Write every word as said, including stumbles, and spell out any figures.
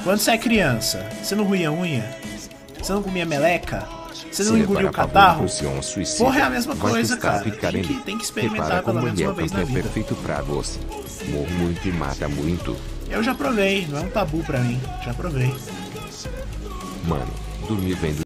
Quando você é criança, você não ruía unha? Você não comia meleca? Você não engoliu o catarro? Porra, é a mesma coisa, cara. Tem que, tem que experimentar pelo menos uma vez na vida. É perfeito pra você. Morre muito e mata muito. Eu já provei, não é um tabu pra mim. Já provei. Mano, dormir vendo